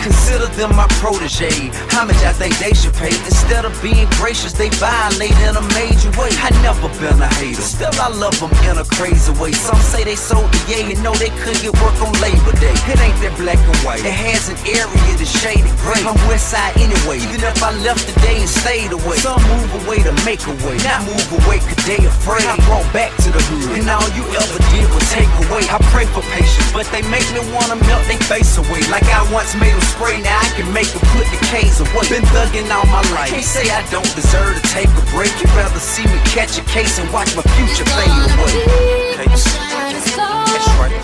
Consider them my protege. How much I think they should pay? Instead of being gracious, they violate in a major way. I never been a hater, still I love them in a crazy way. Some say they sold the yay and know they couldn't get work on Labor Day. It ain't that black and white, it has an area that's shaded gray. I'm west side anyway, even if I left today and stayed away. Some move away to make a way, not move away cause they afraid. I brought back to the hood, and all you ever did was take away. I pray for patience, but they make me wanna melt they face away. Like I once made them spray, now I can make them put the K's away. Been thugging all my life, can't say I don't deserve to take a break. You'd rather see me catch a case and watch my future fade away. That's right.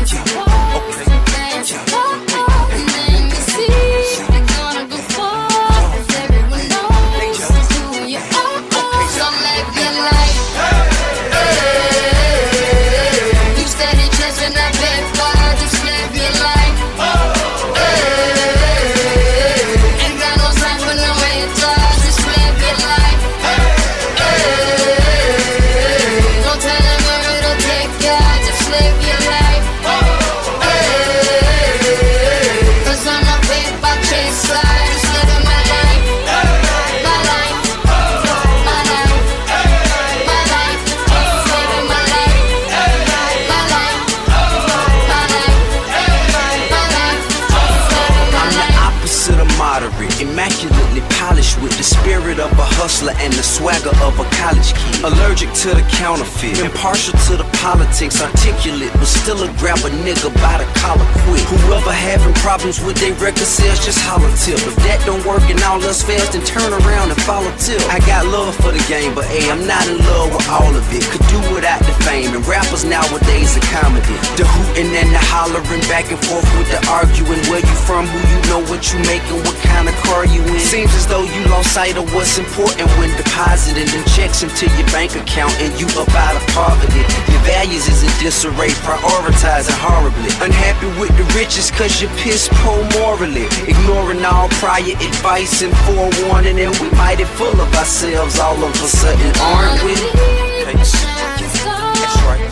Immaculately polished with the spirit of a hustler and the swagger of a college kid. Allergic to the counterfeit, impartial to the politics, articulate but still a grab a nigga by the collar quick. Whoever having problems with their record sales, just holler tip. If that don't work and all else fails, then turn around and follow tip. I got love for the game, but hey, I'm not in love with all of it. Could do without the fame, and rappers nowadays are comedy. The hooting and the hollering, back and forth with the arguing. Where you from, who you know, what you making, what kind of car you in. Seems as though you lost sight of what's important when depositing them checks into your bank account and you up out of poverty. Your values is in disarray, prioritizing horribly. Unhappy with the riches cause you're piss poor morally. Ignoring all prior advice and forewarning, and we mighty full of ourselves all of a sudden, aren't we? That's right.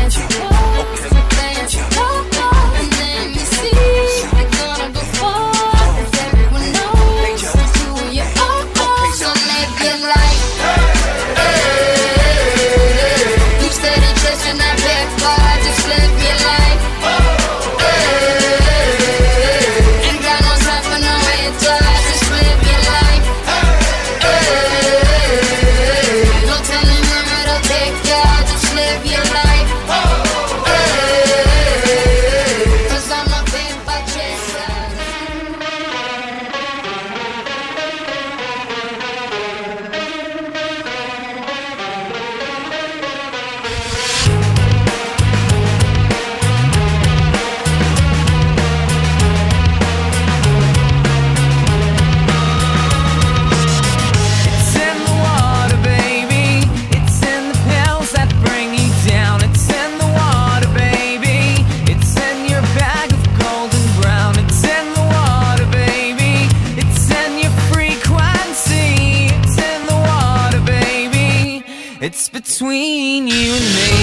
It's between you and me.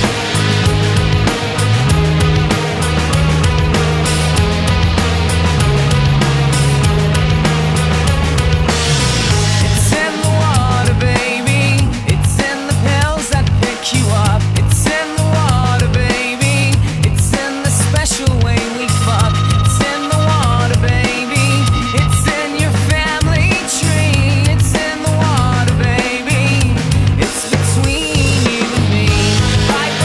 It's in the water, baby. It's in the pills that pick you up. It's in the water, baby. It's in the special way we fuck. It's in the water, baby. It's in your family tree. It's in the water, baby. It's between you and me. Right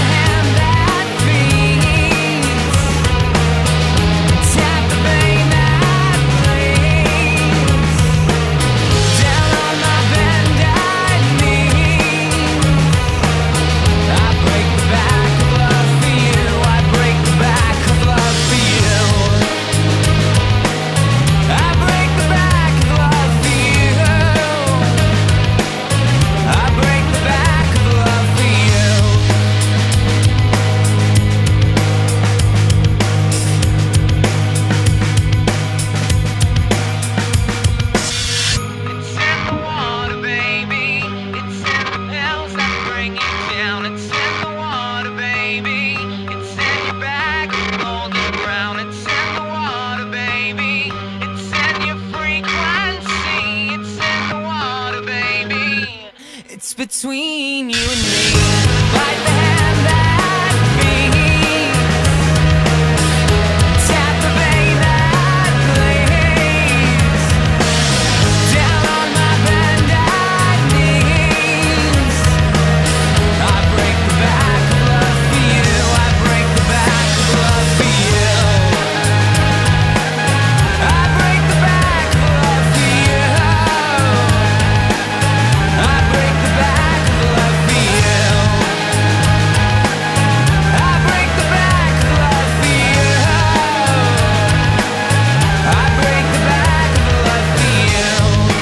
between you and me. Like the hand that feeds, tap the vein that bleeds, down on my bended knees. I break the back of love for you. I break the back of love for you. I break the back of love for you. I break the back of love for you. I break the back of love for you. I break the back of love for you.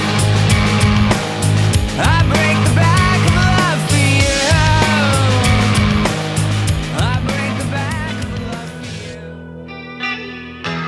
I break the back of love for you. I break the back of love for you.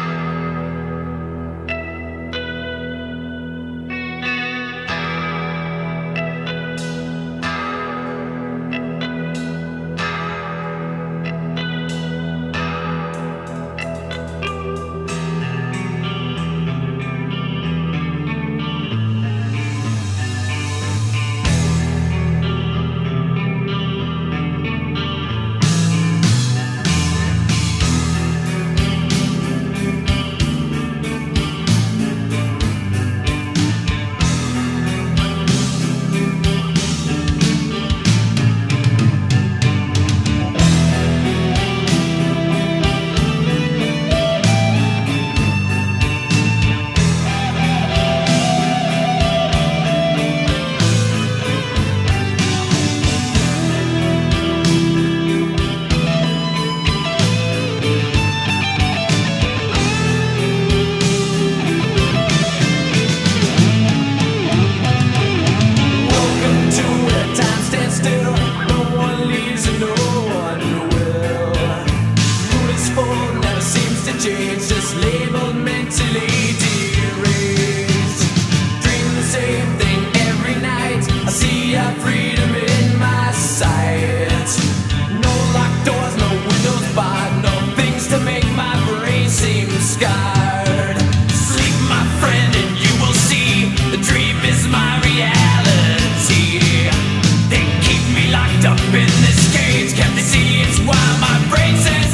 Welcome to where time stands still. No one leaves and no one will. Mood is full, never seems to change. Just labeled mentally deranged. Dream the same thing every night. I see our freedom in my sight. No locked doors, no windows barred, no things to make my brain seem scarred. Sleep, my friend, and you will see the dream is my reality. They keep me locked up in this cage. Can't they see it's why my brain says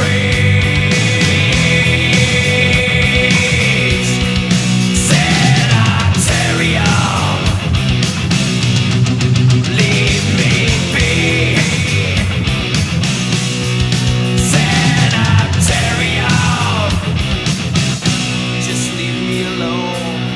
rage? Sanitarium, leave me be. Sanitarium, just leave me alone.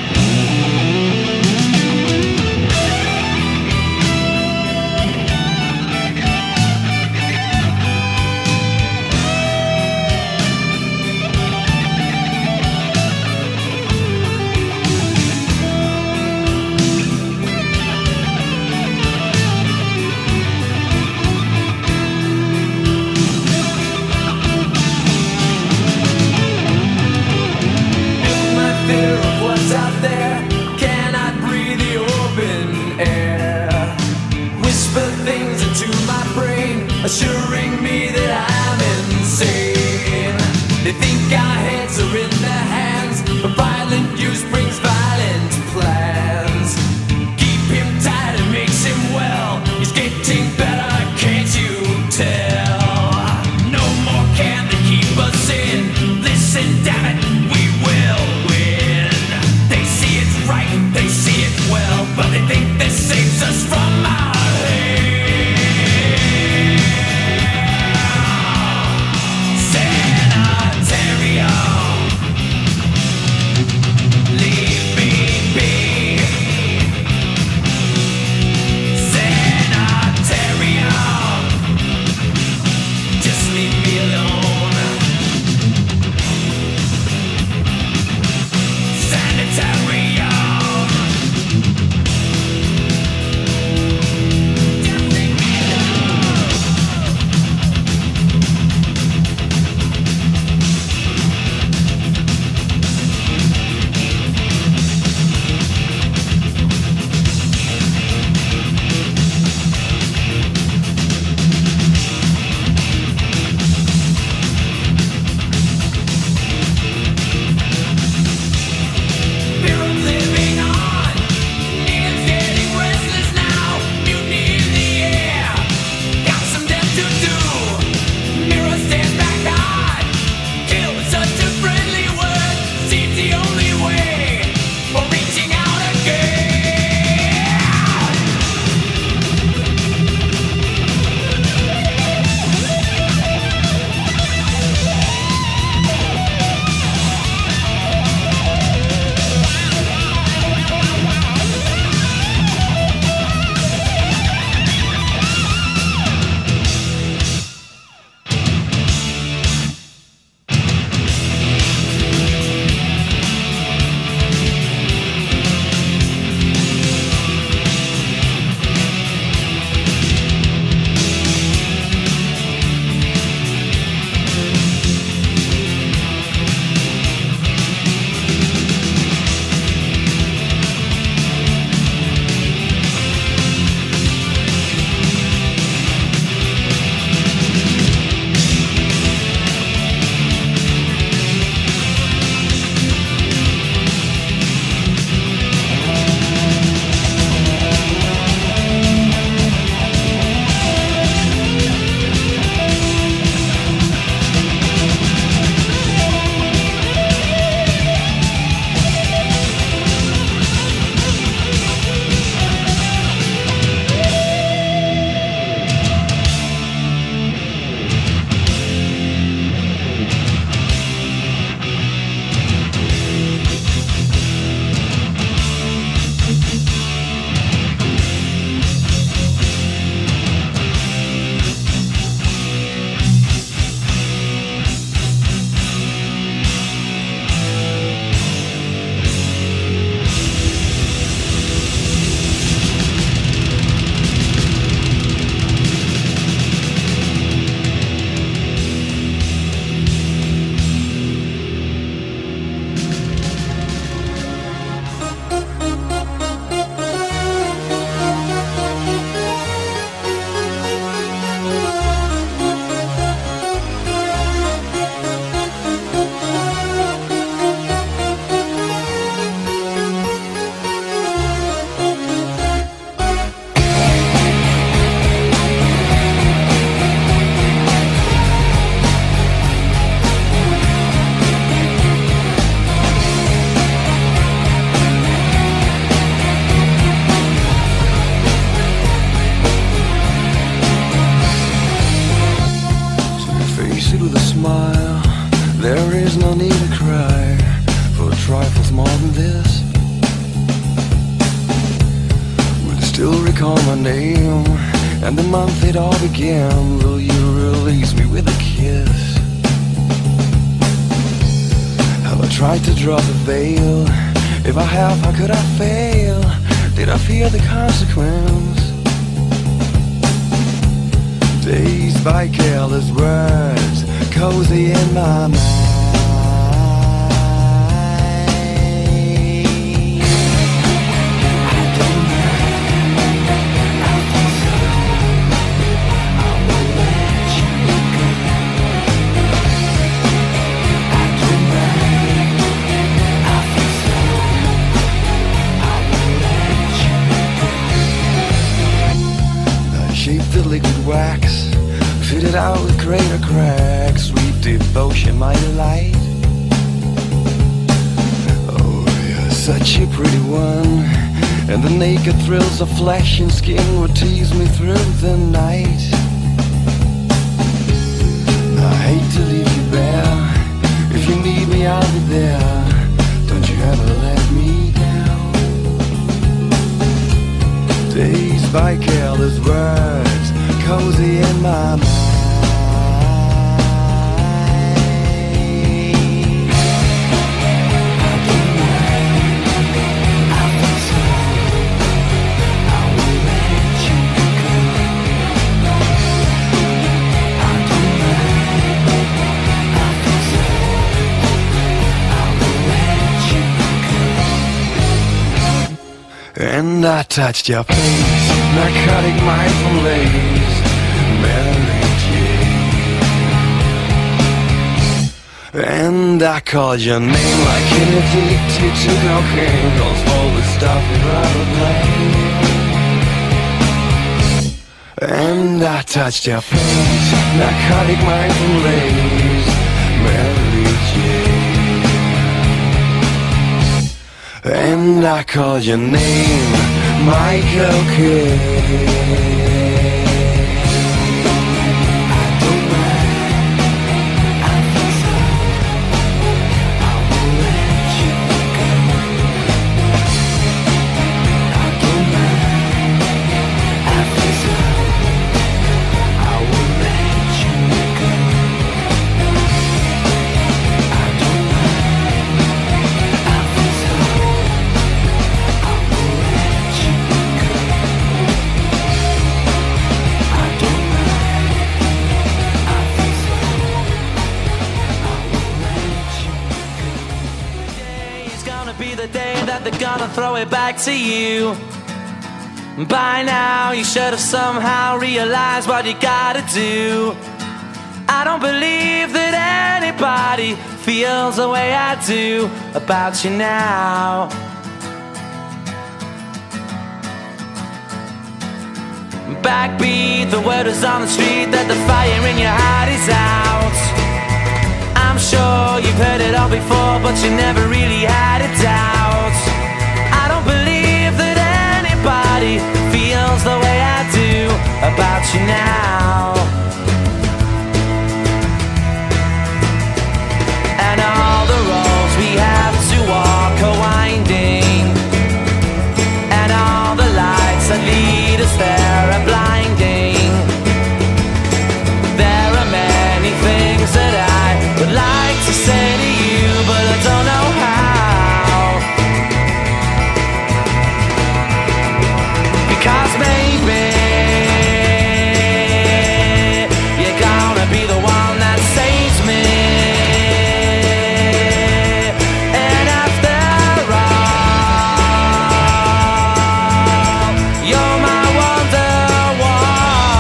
My fear of what's out there cannot breathe the open air. Whisper things into my brain, assuring me that I'm insane. They think our heads are in their hands, but violent use brings violent plans. Keep him tight, it makes him well. He's getting better, can't you tell? No more can they keep us in. Listen, damn it, we will win. They see it's right, they see it well, but they think this saves us from our hell. Sanitarium, leave this? Will you still recall my name and the month it all began? Will you release me with a kiss? Have I tried to drop the veil? If I have, how could I fail? Did I fear the consequence? Dazed by careless words, cozy in my mind. The liquid wax, fitted out with greater cracks. Sweet devotion, my delight. Oh, you're such a pretty one, and the naked thrills of flesh and skin would tease me through the night. I hate to leave you bare. If you need me, I'll be there. Don't you ever let me down. Dazed by careless words, cozy in my mind. And I touched your face, narcotic mindful lace, Mary Jane. And I called your name like an addicted to cocaine, calls all the stuff you'd rather play. And I touched your face, narcotic mindful lace, Mary Jane. And I called your name, Michael Kidd. Be the day that they're gonna throw it back to you. By now you should have somehow realized what you gotta do. I don't believe that anybody feels the way I do about you now. Backbeat, the word is on the street that the fire in your heart is out. I'm sure you've heard it all before, but you never really had a doubt. I don't believe that anybody feels the way I do about you now. And all the roads we have to walk are winding, and all the lights that lead us there are blinding. There are many things that I would like to say to you, but I don't know how. Because maybe you're gonna be the one that saves me. And after all, you're my Wonderwall.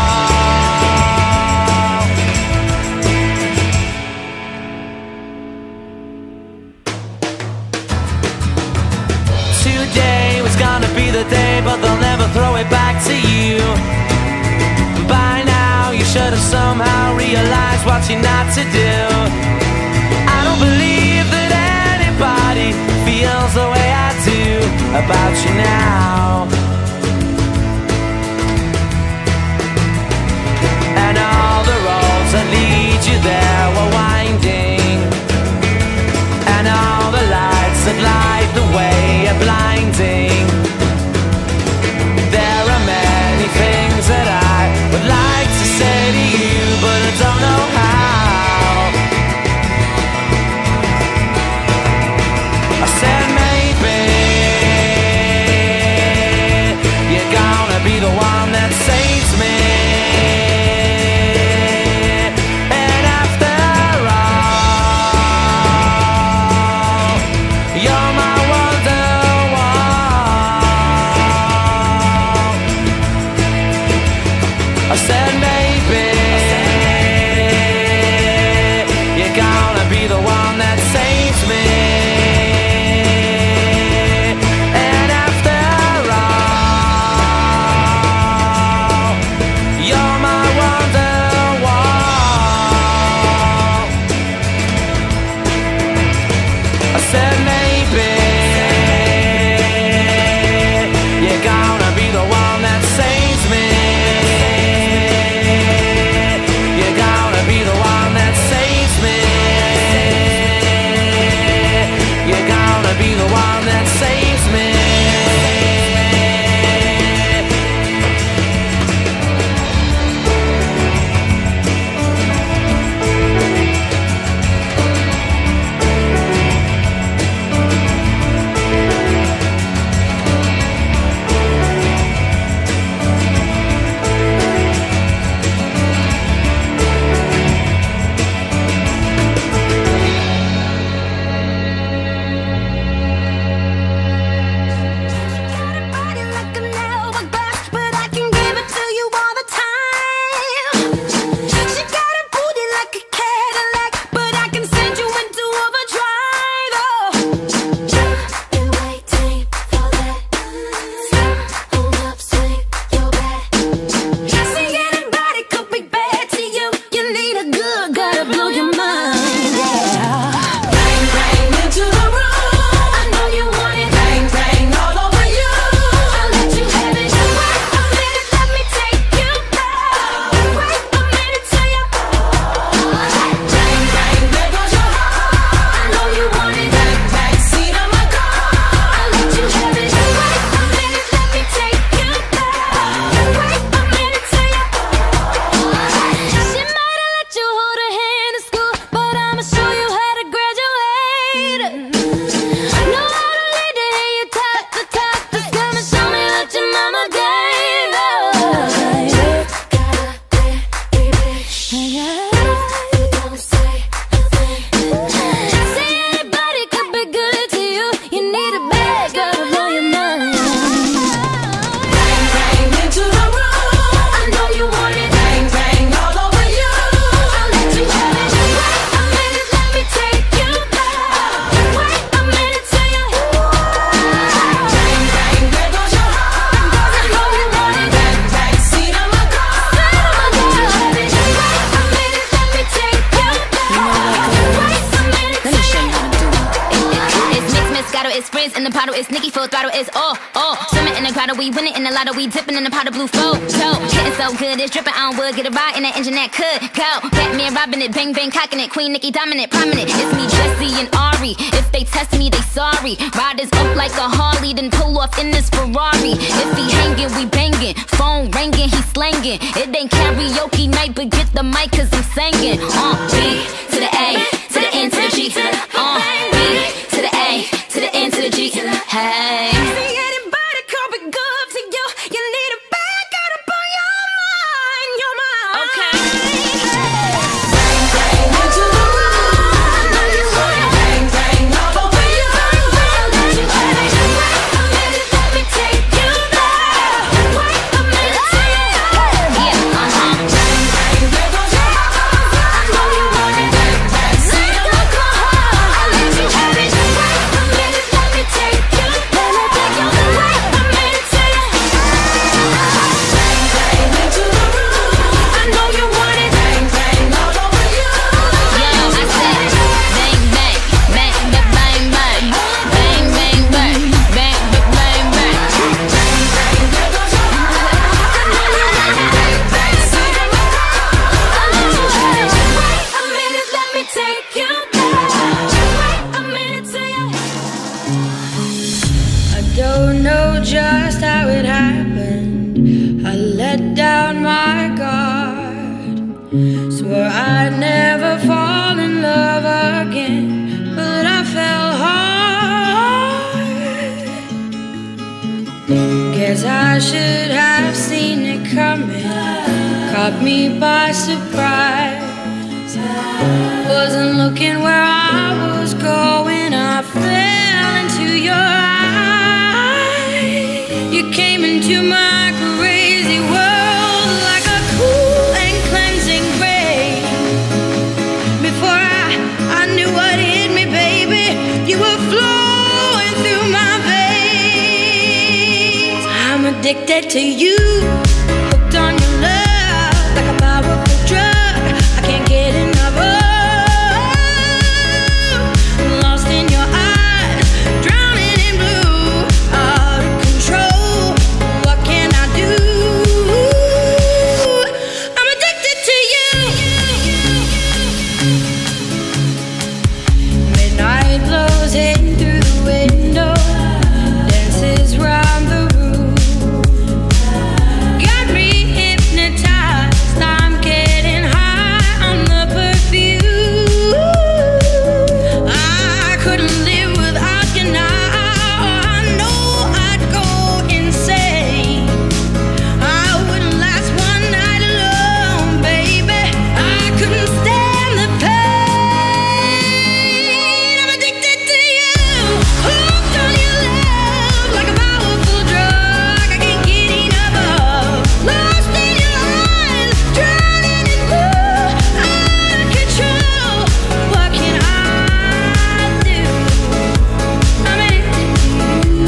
Today was gonna be the day, but they'll never throw it back to you. By now you should have somehow realized what you're not to do. I don't believe that anybody feels the way I do about you now. And all the roads that lead you there were winding, and all the lights that light the way bottle, it's Frizz in the bottle, it's Nicki full throttle, it's oh. Swimming in the grotto, we winning in the lotto, we dipping in the pot of blue flow. Getting so good, it's dripping on wood, get a ride in that engine that could go. Batman robbing it, bang bang cocking it, Queen Nicki dominant, prominent. It's me, Jessie and Ari. If they test me, they sorry. Riders up like a Harley, then pull off in this Ferrari. If he hanging, we banging. Phone ringing, he slanging. It ain't karaoke night, but get the mic 'cause I'm singing. B to the A, to the N to the G. B to the A, to the N to the G. Hey. See anybody come be good to you? You need a back out up on your mind, your mind. Okay. Bang bang into the room. I know you want it. Bang bang all over you. Let you have it. Wait a minute, let me take you there. Wait a minute, Yeah, bang bang, there goes your heart. I know you want it. Bang bang, see you look my heart. I let you have it. Wait a minute, let me take you. Let me take you. Wait a minute, say it. Bang bang into the room. I know you want it. Bang bang all over you. Yo, I said bang bang, bang bang bang bang, bang bang bang, bang bang bang. Bang bang, there goes your heart. I know you want it. Bang bang, see you look my heart. I let you have it. Wait a minute, let me take you there. Wait a minute, say it. I don't know just how it happened. I let down my guard. Swore I'd never fall in love again, but I fell hard. Guess I should have seen it coming. Caught me by surprise. Wasn't looking where I was going. I fell into your eyes. You came into my crazy world like a cool and cleansing rain. Before I knew what hit me, baby, you were flowing through my veins. I'm addicted to you, hooked on your love like a powerful drug. I can't get enough of. Lost in your eyes, drowning in blue, out of control. What can I do? I'm addicted to you. Midnight blows in through the window, dances round the room. Got me hypnotized. I'm getting high on the perfume. I couldn't live without you now. I know I'd go insane. I wouldn't last one night alone, baby. I couldn't stand the pain. I'm addicted to you, hooked on your love like a powerful drug. I can't get enough of. Lost in your eyes, drowning in blue, out of control. What can I do? I'm addicted to you.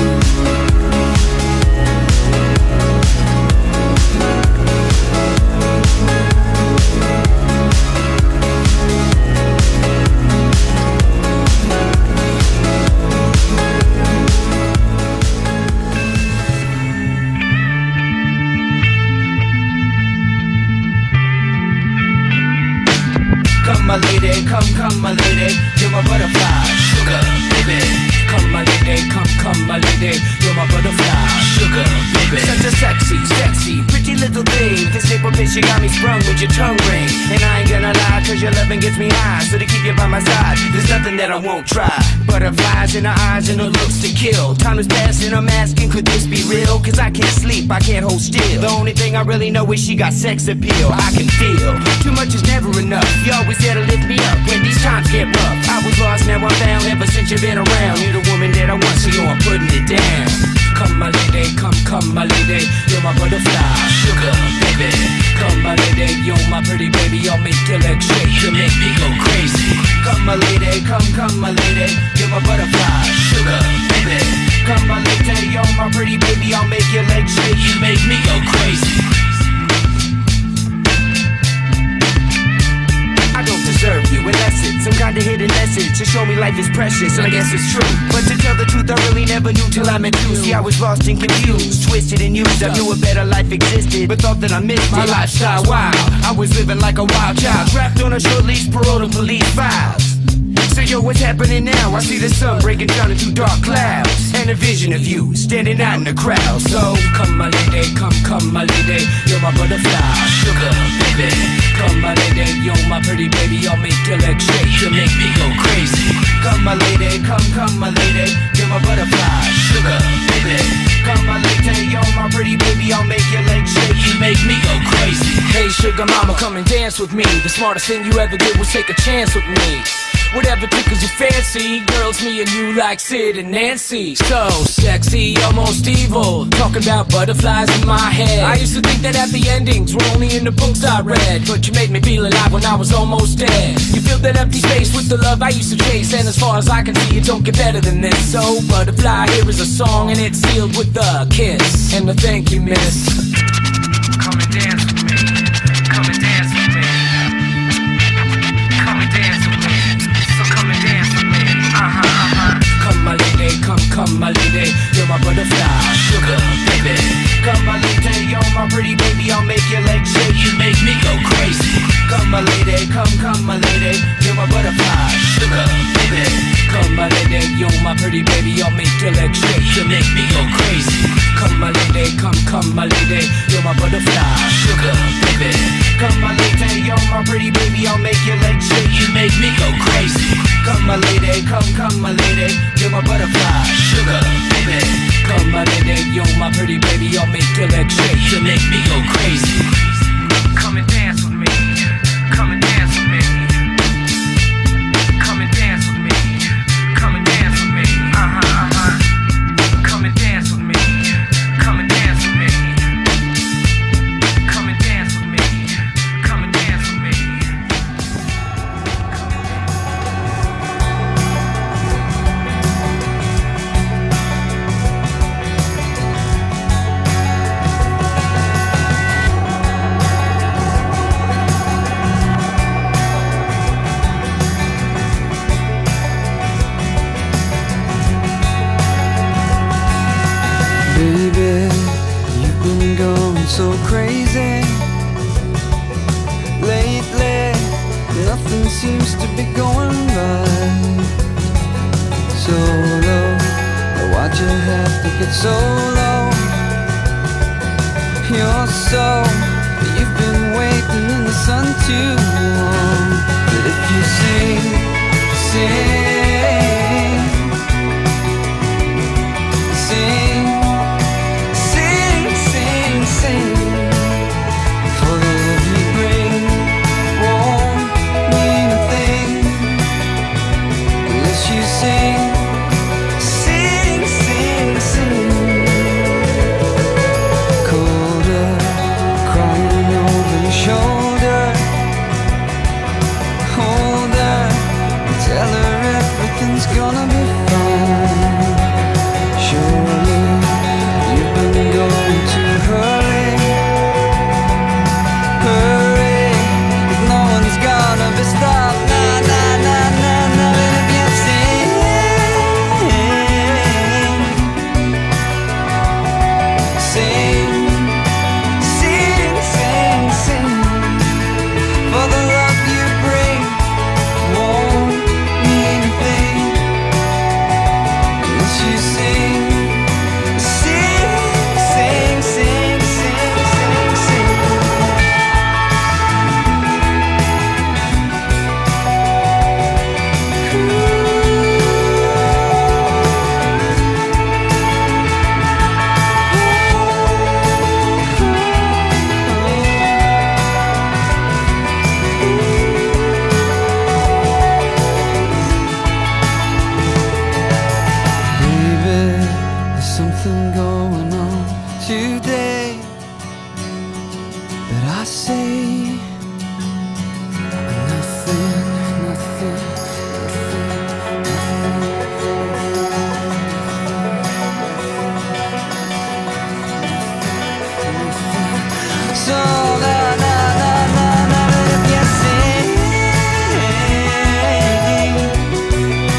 Come my lady, come my lady, you're my butterfly, sugar baby. Come my lady, come my lady, you're my butterfly, sugar baby. Such a sexy, pretty little thing. This paper bitch, you got me sprung with your tongue ring. And I ain't gonna lie, 'cause your loving gets me high. So to keep you by my side, there's nothing that I won't try. Butterflies in her eyes and her looks to kill. Time is passing, I'm asking, could this be real? 'Cause I can't sleep, I can't hold still. The only thing I really know is she got sex appeal. I can feel, too much is never enough. You always there to lift me up when these times get rough. I was lost, now I'm found, ever since you've been around. You're the woman that I want, so yo, I'm putting it down. Come my lady, come my lady, you're my butterfly, sugar baby. Come my lady, you're my pretty baby, I'll make your legs shake, you make me go crazy. Come my lady, come my lady, you're my butterfly, sugar baby. Come my lady, you're my pretty baby, I'll make your legs shake, you make me go crazy. I don't deserve you unless it's some kind of hidden message. A show me life is precious, and I guess it's true. But to tell the truth, I really never knew till I met you. See, I was lost and confused, twisted and used. I knew a better life existed, but thought that I missed my lifestyle. Wow, I was living like a wild child, trapped on a short leash, parole to police files. So yo, what's happening now? I see the sun breaking down into dark clouds, and a vision of you standing out in the crowd. So come my lady, come my lady, you're my butterfly, sugar baby. Come my lady, you're my pretty baby, I'll make your legs shake, you make me go crazy. Come my lady, come my lady, you're my butterfly, sugar baby. Come my lady, you're my pretty baby, I'll make your legs shake, you make me go crazy. Hey sugar mama, come and dance with me. The smartest thing you ever did was take a chance with me. Whatever tickles your fancy, girls, me and you like Sid and Nancy. So sexy, almost evil, talking about butterflies in my head. I used to think that happy endings were only in the books I read, but you made me feel alive when I was almost dead. You filled that empty space with the love I used to chase, and as far as I can see, it don't get better than this. So butterfly, here is a song, and it's sealed with a kiss and a thank you, miss. Come and dance with me, come and dance with me, come and dance with me. Come my lady, come my lady, you're my butterfly, sugar baby. Come my lady, you're my pretty baby, I'll make your legs shake, you make me go crazy. Come my lady, come my lady, you're my butterfly, sugar baby. Come my lady, you're my pretty baby, I'll make your legs shake, you make me go crazy. Come my lady, come my lady, you're my butterfly, sugar baby. Come my lady, you're my pretty baby, I'll make your legs shake, you make me go crazy. Come my lady, come my lady, you're my butterfly, sugar baby. Come my lady, you're my pretty baby, I'll make your legs shake, you make me go crazy. Come and dance with me, come and dance with me, come and dance with me, come and dance with me, come and dance with me, come and dance with me, come and dance with me, come and dance with me. Baby, you've been going so crazy lately. Nothing seems to be going right. So low, why'd you have to get so low? You're so, you've been waiting in the sun too long. But if you sing for the love you bring won't mean a thing unless you sing. Colder, crying over your shoulder. Hold her and tell her everything's gonna be fine. Surely you've been going too early. Hurry, if no one's gonna be stopped. Nah, nah, nah, nah, nah. And if you sing for the love you bring won't mean a thing unless you sing. Something going on today, but I say nothing, nothing, nothing. So na na na na na, if you sing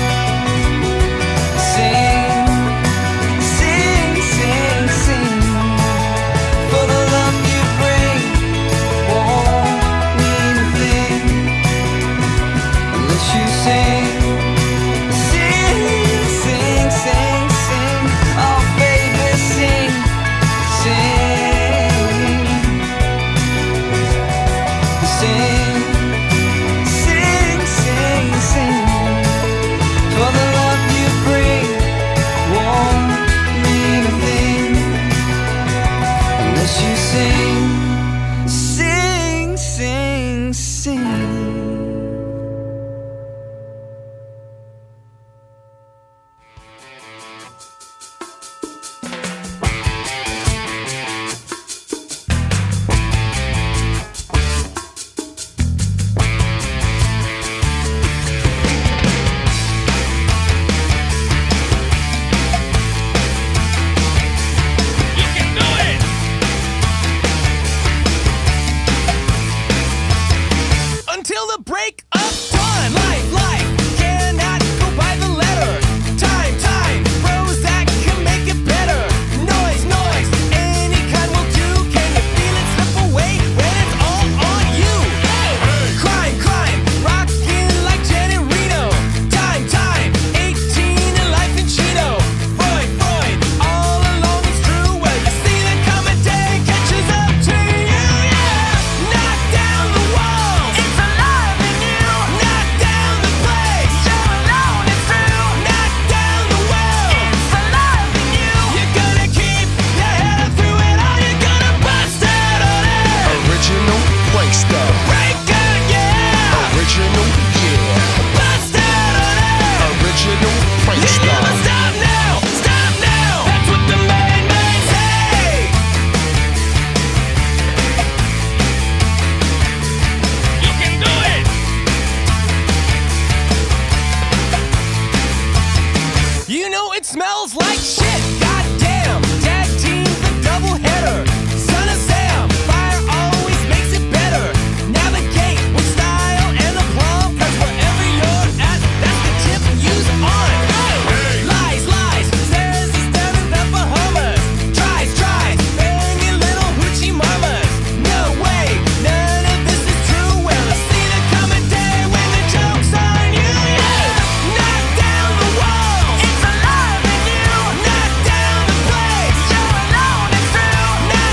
header. Son of Sam, fire always makes it better. Navigate with style and aplomb, 'cause wherever you're at, that's the tip use on. Lies, lies, says he's down in the Bahamas. Tries, banging little hoochie mamas. No way, none of this is true. Well, I've seen it come a day when the joke's on you. Yeah, knock down the walls, it's alive in you. Knock down the place, you're alone and through. Knock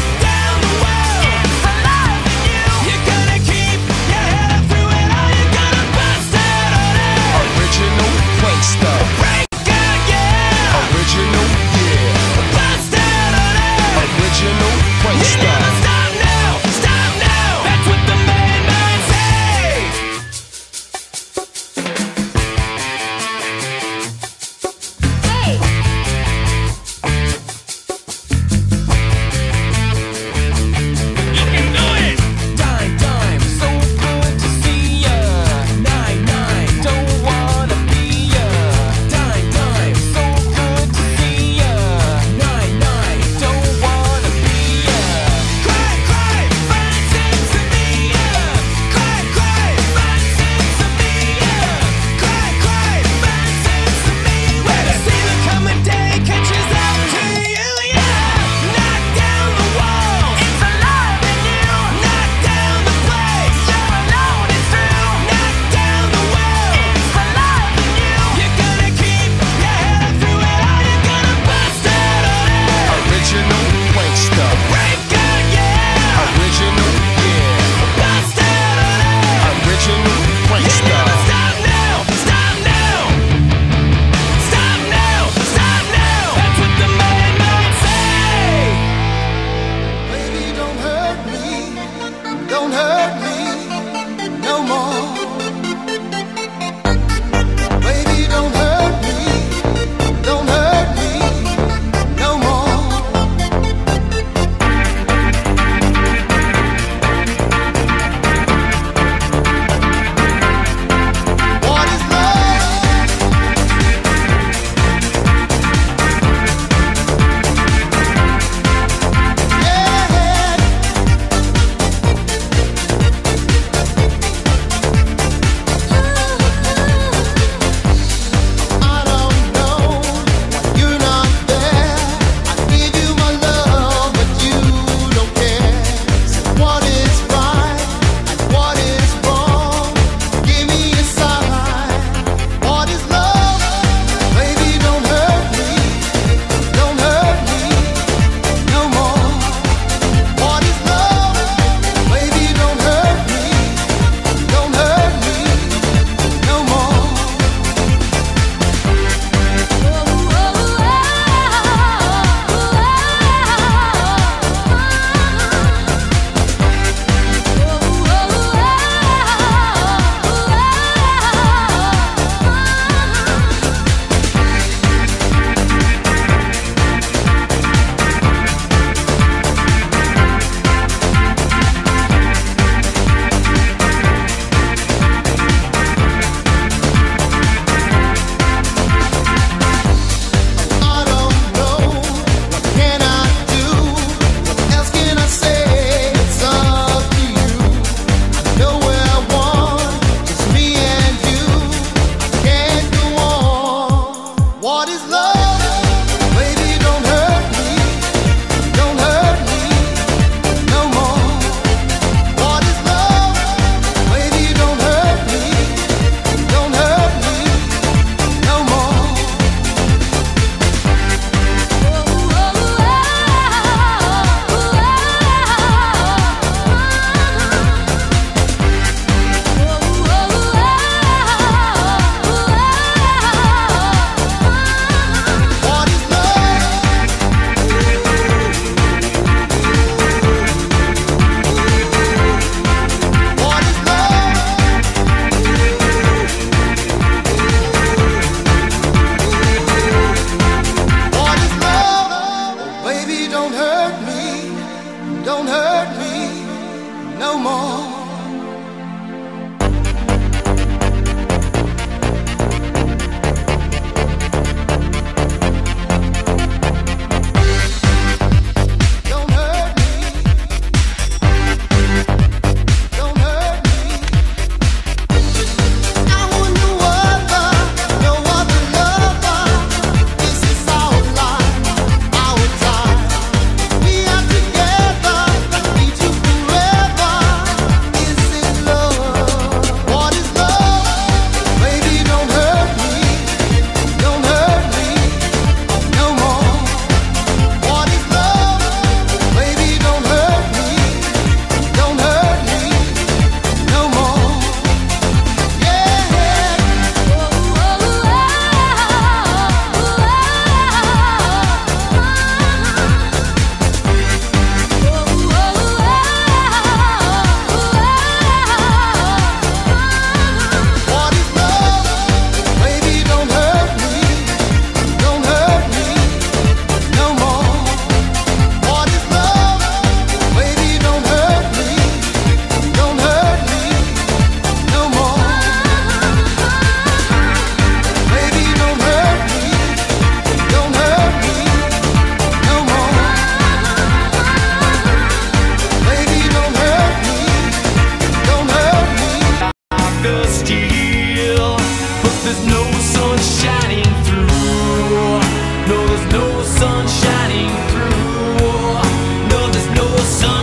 sun shining through. No, there's no sun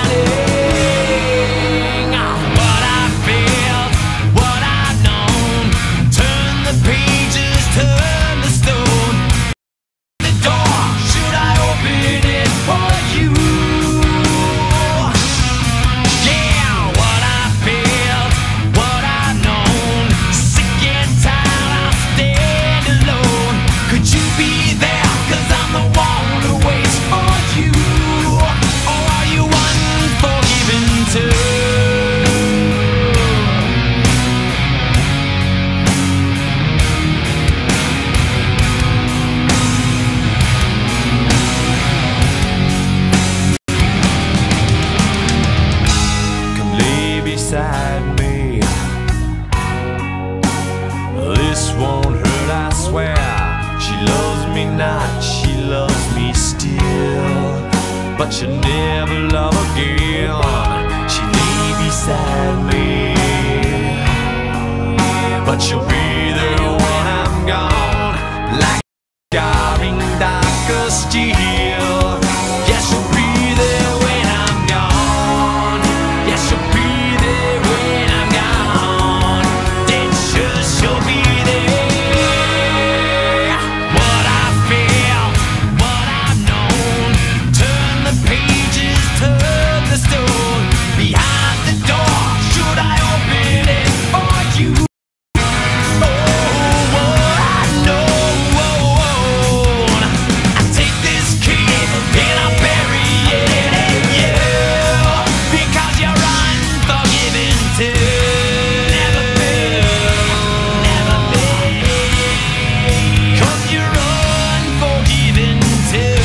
shining. What I felt, what I've known. Turn the pages, turn the stone. The door, should I open it for you? Yeah, what I felt, what I've known. Sick and tired, I'll stand alone. Could you be there? 'Cause I'm the one who waits for you. Or are you unforgiven too? Come lay beside me. This won't hurt, I swear. She loves me not, she loves me still. But she'll never love again. She lay beside me. But she'll be there when I'm gone. Like scarring darker steel. Yes, she'll be there when I'm gone. Yes, she'll be there when I'm gone. Then she'll be there. What I felt, what I've known. Turn the pages, turn the stone. Behind the door, should I open it for you? Oh, what I know. I take this key and I bury it in you. Because you're unforgiven too. Never been. 'Cause you're unforgiven too.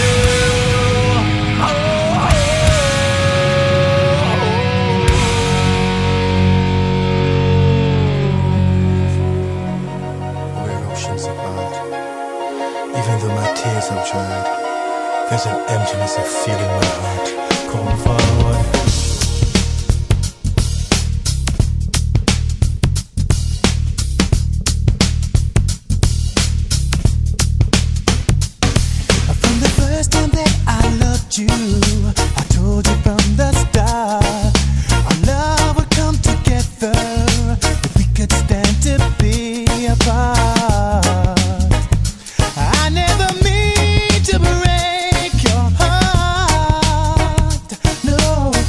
We're oceans apart. Even though my tears have dried, there's an emptiness of feeling my heart. Come forward. From the first time that I loved you, I told you from the start, our love would come together if we could stand to be apart. I never mean to break your heart, no.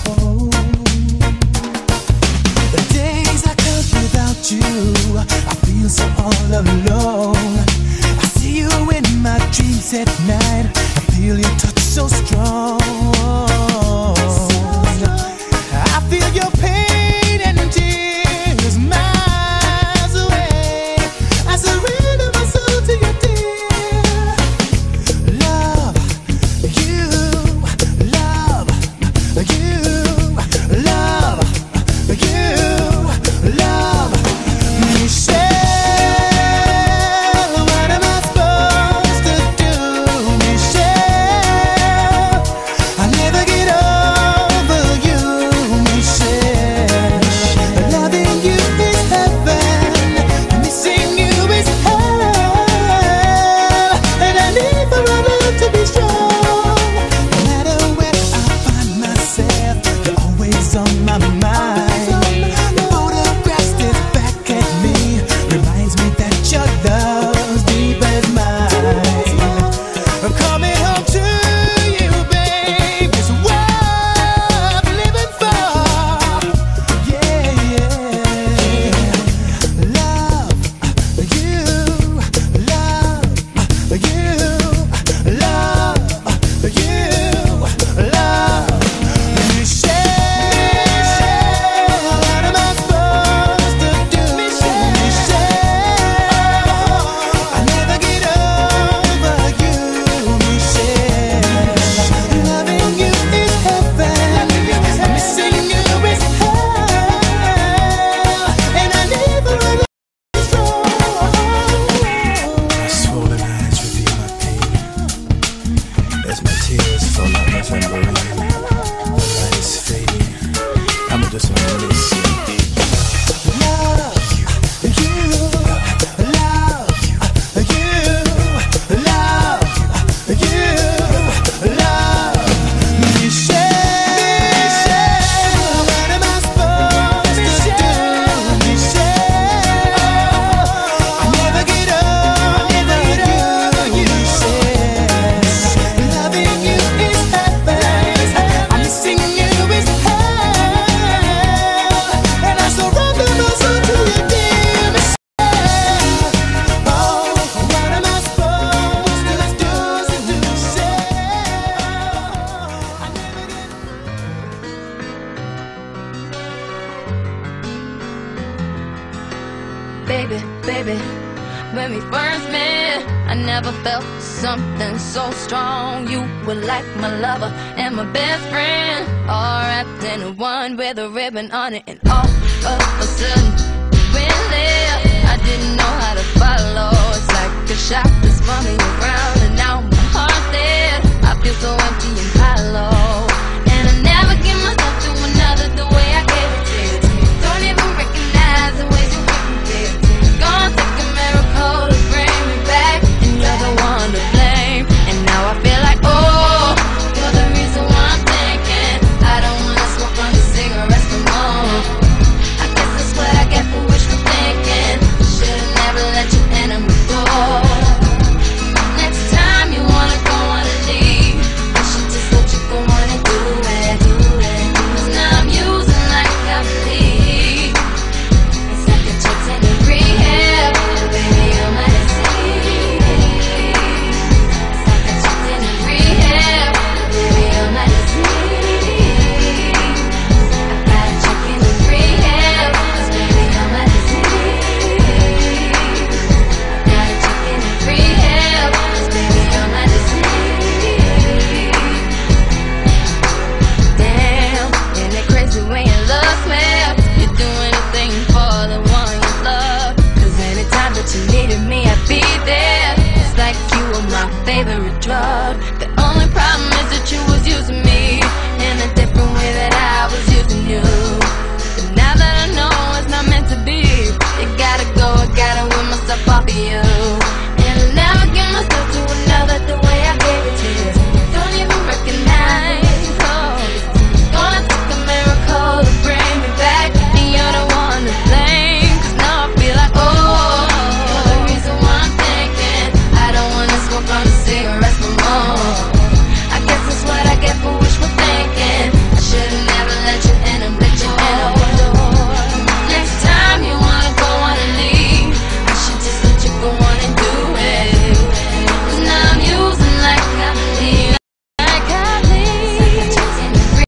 The days I count without you, I feel so all alone. I see you in my dreams at night. I feel your touch so strong. I feel your pain and tears miles away. I surrender my soul to you, dear. Love you, love you, love you, love Michelle. What am I supposed to do, Michelle? I never get over you, Michelle. Loving you is heaven, missing you is hell. And I need for our love to be strong. No matter where I find myself, you're always on my mind. The photograph stares back at me, reminds me that your love's deep as mine. I'm coming home to you, babe, is what I'm living for. Yeah, yeah. Love you, love you, love you, love Michelle. What am I supposed to do, Michelle? I never get over you, Michelle. Loving you is heaven, missing you is hell. And I need for a love strong. My swollen eyes reveal my pain as my tears fall like November rain. The light is fading. I'm just on this. Love you, love you, love you. Baby, when we first met, I never felt something so strong. You were like my lover and my best friend, all wrapped in one with a ribbon on it. And all of a sudden, we went there. I didn't know how to follow. It's like a shot that's spun me around.